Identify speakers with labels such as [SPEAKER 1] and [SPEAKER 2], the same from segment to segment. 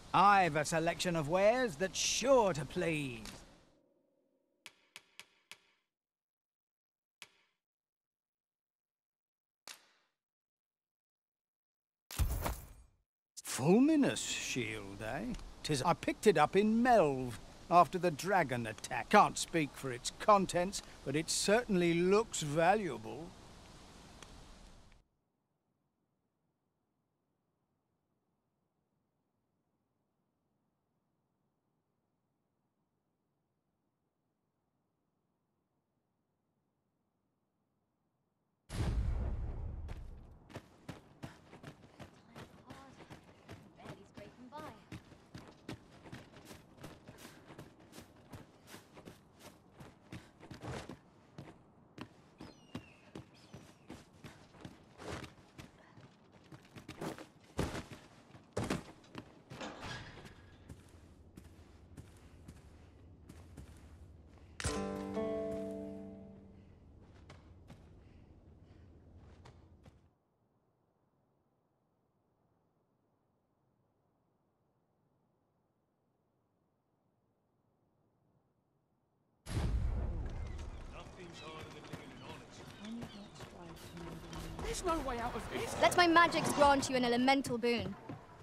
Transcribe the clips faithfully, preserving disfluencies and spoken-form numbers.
[SPEAKER 1] I've a selection of wares that's sure to please. Fulminous Shield, eh? 'Tis I picked it up in Melv after the dragon attack. Can't speak for its contents, but it certainly looks valuable.
[SPEAKER 2] There's no way out of this.
[SPEAKER 3] Let my magics grant you an elemental boon.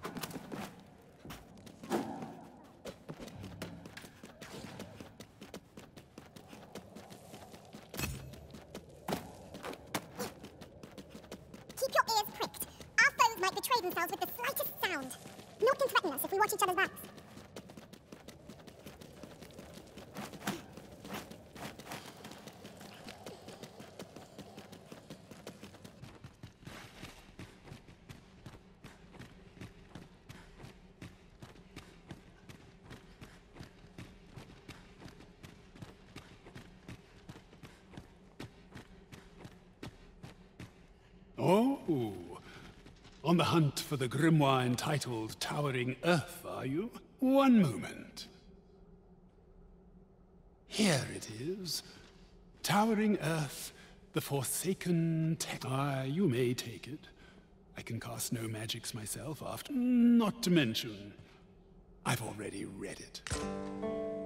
[SPEAKER 4] Keep your ears pricked. Our foes might betray themselves with the slightest sound. Naught can threaten us if we watch each other's backs.
[SPEAKER 5] Oh, on the hunt for the grimoire entitled Towering Earth, are you? One moment. Here it is. Towering Earth, the Forsaken Text. Ah, you may take it. I can cast no magics myself after. Not to mention, I've already read it.